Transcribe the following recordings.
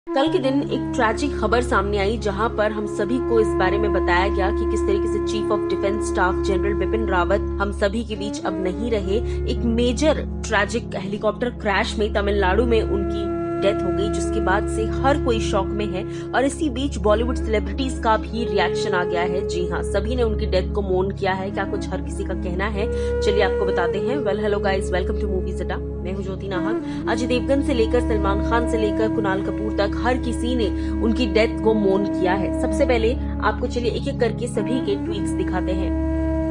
कल के दिन एक ट्रैजिक खबर सामने आई जहां पर हम सभी को इस बारे में बताया गया कि किस तरीके से chief of defence staff general Bipin Rawat हम सभी के बीच अब नहीं रहे। एक मेजर ट्रैजिक हेलीकॉप्टर क्रैश में तमिलनाडु में उनकी डेथ हो गई, जिसके बाद से हर कोई शॉक में है। और इसी बीच बॉलीवुड सेलिब्रिटीज का भी रिएक्शन आ गया है। जी हाँ, सभी ने उनकी डेथ को मोर्न किया है। क्या कुछ हर किसी का कहना है, चलिए आपको बताते हैं। Hello guys, welcome to movies Adda. मैं हूं ज्योति नाहक। अजय देवगन से लेकर सलमान खान से लेकर कुणाल कपूर तक हर किसी ने उनकी डेथ को मोर्न किया है। सबसे पहले आपको चलिए एक एक करके सभी के ट्वीट्स दिखाते हैं।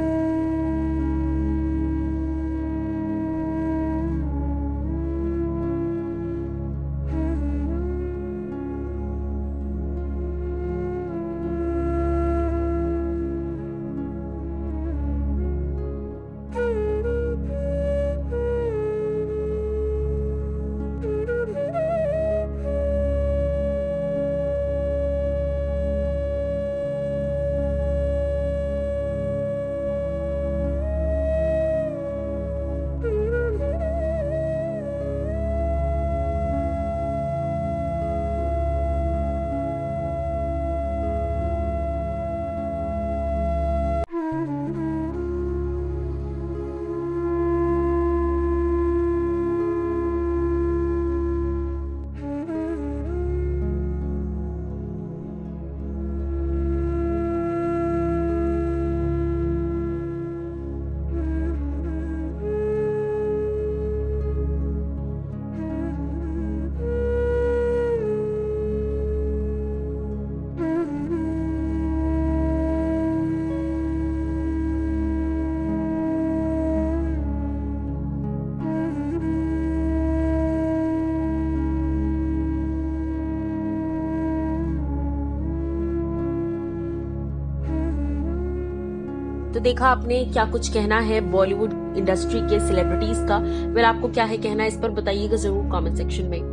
तो देखा आपने क्या कुछ कहना है बॉलीवुड इंडस्ट्री के सेलिब्रिटीज का। आपको क्या है कहना है इस पर बताइएगा जरूर कमेंट सेक्शन में।